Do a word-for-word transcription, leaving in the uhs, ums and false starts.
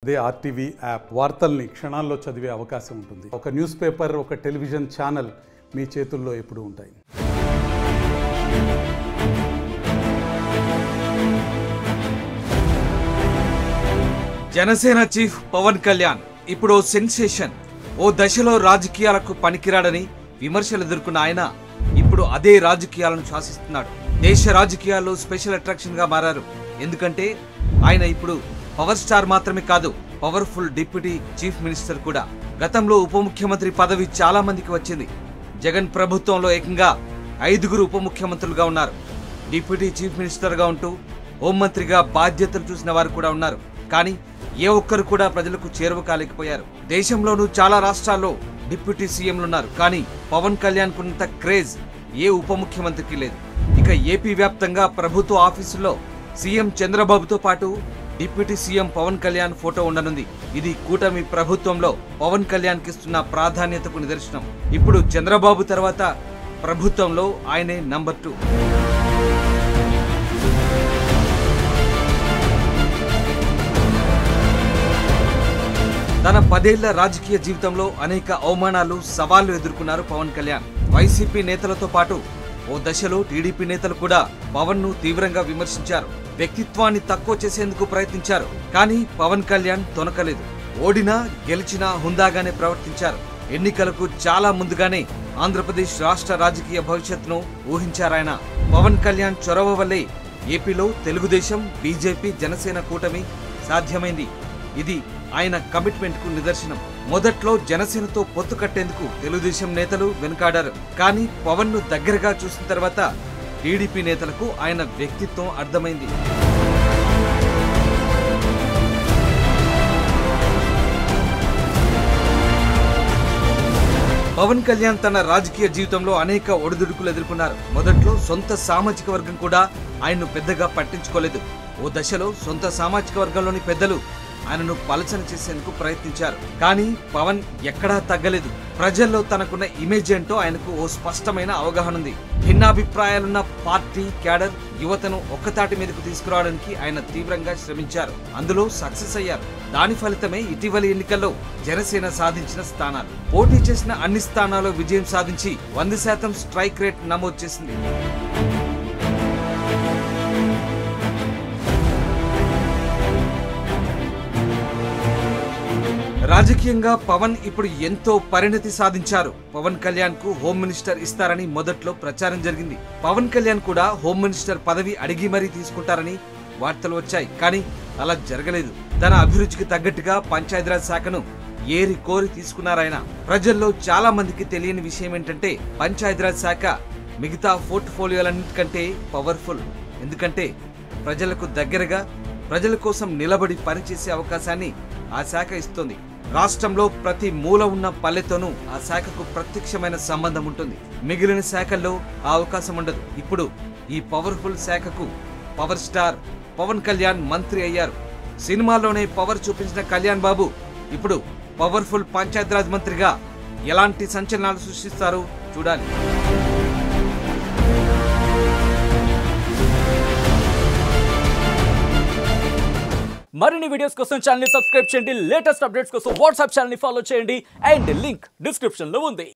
అదే RTV app వార్తల్ని క్షణాల్లో చదివే అవకాశం ఉంటుంది. ఒక న్యూస్ పేపర్, ఒక టెలివిజన్ ఛానల్ మీ చేతుల్లో ఎప్పుడూ ఉంటాయి. జనసేన చీఫ్ పవన్ కళ్యాణ్ ఇప్పుడు సెన్సేషన్. ఓ దశలో రాజకీయాలకు పనికిరాడని విమర్శలు ఎదుర్కొన్న ఆయన ఇప్పుడు అదే రాజకీయాలను శాసిస్తున్నాడు. దేశ రాజకీయాల్లో స్పెషల్ అట్రాక్షన్ గా మారారు. ఎందుకంటే ఆయన ఇప్పుడు పవర్ స్టార్ మాత్రమే కాదు, పవర్ఫుల్ డిప్యూటీ చీఫ్ మినిస్టర్ కూడా. గతంలో ఉప ముఖ్యమంత్రి పదవి చాలా మందికి వచ్చింది. జగన్ ప్రభుత్వంలో ఏకంగా ఐదుగురు ఉప ముఖ్యమంత్రులుగా ఉన్నారు. డిప్యూటీ చీఫ్ మినిస్టర్ గా ఉంటూ హోంమంత్రిగా బాధ్యతలు చూసిన వారు కూడా ఉన్నారు. కానీ ఏ ఒక్కరు కూడా ప్రజలకు చేరువ కాలేకపోయారు. దేశంలోనూ చాలా రాష్ట్రాల్లో డిప్యూటీ సీఎంలు ఉన్నారు. కానీ పవన్ కళ్యాణ్ కున్నంత క్రేజ్ ఏ ఉప ముఖ్యమంత్రికి లేదు. ఇక ఏపీ వ్యాప్తంగా ప్రభుత్వ ఆఫీసుల్లో సీఎం చంద్రబాబుతో పాటు deputy CM Pawan Kalyan photo ఉండనుంది. ఇది కూటమి ప్రభుత్వంలో పవన్ కళ్యాణ్ కి ఇస్తున్న ప్రాధాన్యతకు నిదర్శనం. ఇప్పుడు చంద్రబాబు తర్వాత ప్రభుత్వంలో ఆయనే నంబర్ టూ. తన పదేళ్ల రాజకీయ జీవితంలో అనేక అవమానాలు, సవాళ్లు ఎదుర్కొన్నారు పవన్ కళ్యాణ్. వైసీపీ నేతలతో పాటు ఓ దశలో టీడీపీ నేతలు కూడా పవన్ ను తీవ్రంగా విమర్శించారు. వ్యక్తిత్వాన్ని తక్కువ చేసేందుకు ప్రయత్నించారు. కానీ పవన్ కళ్యాణ్ తొనకలేదు. ఓడినా గెలిచినా హుందాగానే ప్రవర్తించారు. ఎన్నికలకు చాలా ముందుగానే ఆంధ్రప్రదేశ్ రాష్ట్ర రాజకీయ భవిష్యత్తును ఊహించారాయన. పవన్ కళ్యాణ్ చొరవ వల్లే ఏపీలో తెలుగుదేశం, బీజేపీ, జనసేన కూటమి సాధ్యమైంది. ఇది ఆయన కమిట్మెంట్ కు నిదర్శనం. మొదట్లో జనసేనతో పొత్తు కట్టేందుకు తెలుగుదేశం నేతలు వెనుకాడారు. కానీ పవన్ ను దగ్గరగా చూసిన తర్వాత టీడీపీ నేతలకు ఆయన వ్యక్తిత్వం అర్థమైంది. పవన్ కళ్యాణ్ తన రాజకీయ జీవితంలో అనేక ఒడిదుడుకులు ఎదుర్కొన్నారు. మొదట్లో సొంత సామాజిక వర్గం కూడా ఆయన్ను పెద్దగా పట్టించుకోలేదు. ఓ దశలో సొంత సామాజిక వర్గంలోని పెద్దలు ఆయనను పలచన చేసేందుకు ప్రయత్నించారు. కానీ పవన్ ఎక్కడా తగ్గలేదు. ప్రజల్లో తనకున్న ఇమేజ్ ఏంటో ఆయనకు ఓ స్పష్టమైన అవగాహన ఉంది. భిన్నాభిప్రాయాలున్న పార్టీ క్యాడర్, యువతను ఒక్కతాటి మీదకు తీసుకురావడానికి ఆయన తీవ్రంగా శ్రమించారు. అందులో సక్సెస్ అయ్యారు. దాని ఫలితమే ఇటీవలి ఎన్నికల్లో జనసేన సాధించిన స్థానాలు. పోటీ చేసిన అన్ని స్థానాల్లో విజయం సాధించి వంద శాతం స్ట్రైక్ రేట్ నమోదు చేసింది. రాజకీయంగా పవన్ ఇప్పుడు ఎంతో పరిణతి సాధించారు. పవన్ కళ్యాణ్ కు హోమ్ మినిస్టర్ ఇస్తారని మొదట్లో ప్రచారం జరిగింది. పవన్ కళ్యాణ్ కూడా హోమ్ మినిస్టర్ పదవి అడిగి మరీ తీసుకుంటారని వార్తలు వచ్చాయి. కానీ అలా జరగలేదు. తన అభిరుచికి తగ్గట్టుగా పంచాయతీరాజ్ శాఖను ఏరి కోరి తీసుకున్నారాయన. ప్రజల్లో చాలా మందికి తెలియని విషయం ఏంటంటే పంచాయతీరాజ్ శాఖ మిగతా పోర్ట్ఫోలియోలన్నిటికంటే పవర్ఫుల్. ఎందుకంటే ప్రజలకు దగ్గరగా, ప్రజల కోసం నిలబడి పనిచేసే అవకాశాన్ని ఆ శాఖ ఇస్తుంది. రాష్ట్రంలో ప్రతి మూల ఉన్న పల్లెతోనూ ఆ శాఖకు ప్రత్యక్షమైన సంబంధం ఉంటుంది. మిగిలిన శాఖల్లో ఆ అవకాశం ఉండదు. ఇప్పుడు ఈ పవర్ఫుల్ శాఖకు పవర్ స్టార్ పవన్ కళ్యాణ్ మంత్రి అయ్యారు. సినిమాలోనే పవర్ చూపించిన కళ్యాణ్ బాబు ఇప్పుడు పవర్ఫుల్ పంచాయతీరాజ్ మంత్రిగా ఎలాంటి సంచలనాలు సృష్టిస్తారో చూడాలి. మరిన్ని వీడియోస్ కోసం ఛానల్ ని సబ్స్క్రైబ్ చేయండి. లేటెస్ట్ అప్డేట్స్ కోసం వాట్సాప్ ఛానల్ ని ఫాలో చేయండి. అండ్ లింక్ డిస్క్రిప్షన్ లో ఉంది.